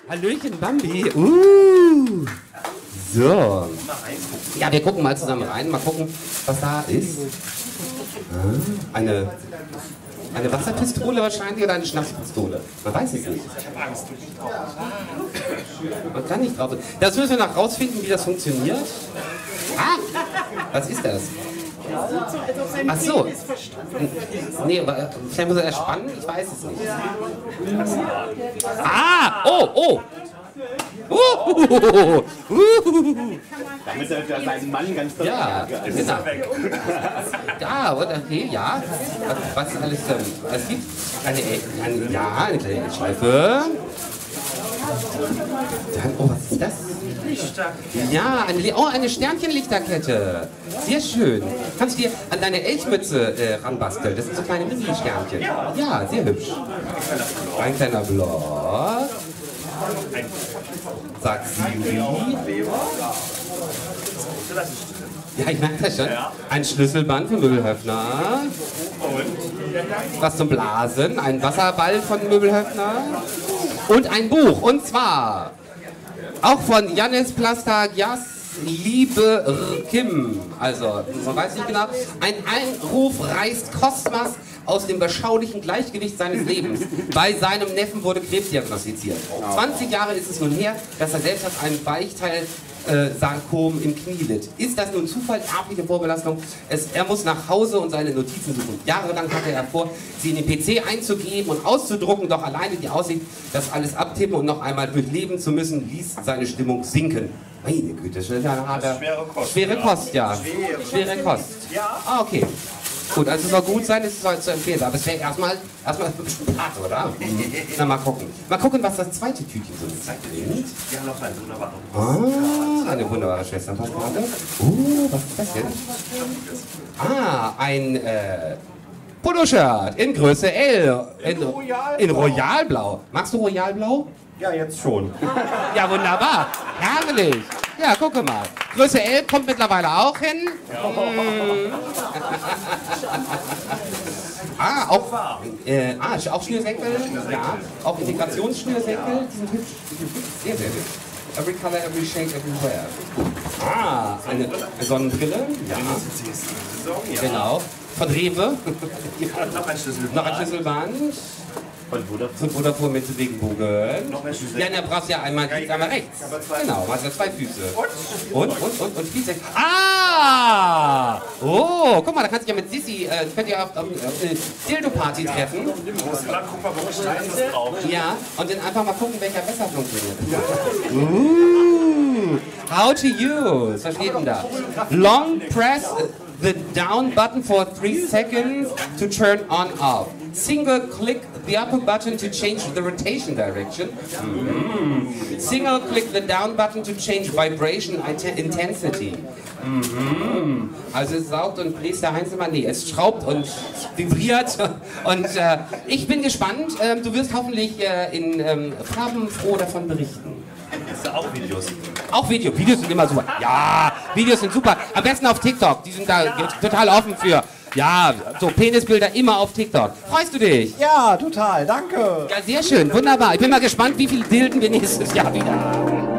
Hallöchen, Bambi. So. Ja, wir gucken mal zusammen rein. Mal gucken, was da ist. Eine Wasserpistole wahrscheinlich oder eine Schnapspistole? Man weiß es nicht. Ich habe Angst. Man kann nicht drauf. Das müssen wir noch rausfinden, wie das funktioniert. Ah! Was ist das? Ach so. Nee, aber vielleicht muss er erst spannen, ich weiß es nicht. Ah! Oh! Damit er seinen Mann ganz ja, genau. Ja, okay, ja. Was alles es gibt? Eine kleine Schleife. Dann, oh, was ist das? Ja, eine Sternchenlichterkette. Sehr schön. Kannst du dir an deine Elchmütze ranbasteln? Das sind so kleine Mini-Sternchen. Ja, sehr hübsch. Ein kleiner Block. Sagt sie. Ja, ich merke das schon. Ein Schlüsselband von Möbelhöfner. Was zum Blasen. Ein Wasserball von Möbelhöfner. Und ein Buch. Und zwar auch von Jannis Plastagias, Liebe Kim. Also, man weiß nicht genau. Ein Einruf reißt Kosmas aus dem beschaulichen Gleichgewicht seines Lebens. Bei seinem Neffen wurde Krebs diagnostiziert. 20 Jahre ist es nun her, dass er selbst an einem Weichteil-Sarkom im Knie litt. Ist das nun Zufall, erbliche Vorbelastung? Er muss nach Hause und seine Notizen suchen. Jahrelang hatte er vor, sie in den PC einzugeben und auszudrucken, doch alleine die Aussicht, das alles abtippen und noch einmal durchleben zu müssen, ließ seine Stimmung sinken. Meine Güte, schwere Kost, ja. Schwere Kost. Ah, okay. Gut, also es soll gut sein, es soll zu empfehlen. Aber es wäre erstmal ein bisschen hart, oder? Na, mal gucken. Mal gucken, was das zweite Tütchen so bringt. Ja, noch eine wunderbare. Eine wunderbare Schwesternpostkarte. Was ist das denn? Ein Poloshirt in Größe L. In Royalblau. Magst du Royalblau? Ja, jetzt schon. Ja, wunderbar. Herrlich. Ja, gucke mal. Größe L kommt mittlerweile auch hin. Auch Schnürsenkel. Ja, auch Integrationsschnürsenkel. Die sind hübsch. Sehr, sehr hübsch. Every color, every shade, everywhere. Eine Sonnenbrille. Ja. Genau. Von Rewe. Noch ein Schlüsselband. Von Vodafone mit Regenbogen. Noch mehr Schlüssel. Ja, da brauchst du ja einmal links, einmal rechts. Genau, du hast ja zwei Füße. Und Füße. Oh, guck mal, da kannst du ja mit Sissi, könnt ihr auf eine Dildo-Party treffen. Guck mal, wo steht das drauf? Ja, und dann einfach mal gucken, welcher besser funktioniert. How to use. Was steht denn da? Long press the down button for 3 seconds to turn on off. Single click the upper button to change the rotation direction. Single click the down button to change vibration intensity. Also es saugt und bläst der Heinzelmann. Nee, es schraubt und vibriert. Und ich bin gespannt. Du wirst hoffentlich in farbenfroh davon berichten. Hast du auch Videos? Auch Videos. Videos sind immer super. Ja, Videos sind super. Am besten auf TikTok. Die sind da total offen für. Ja, so Penisbilder immer auf TikTok. Freust du dich? Ja, total. Danke. Ja, sehr schön. Wunderbar. Ich bin mal gespannt, wie viele Dilden wir nächstes Jahr wieder haben.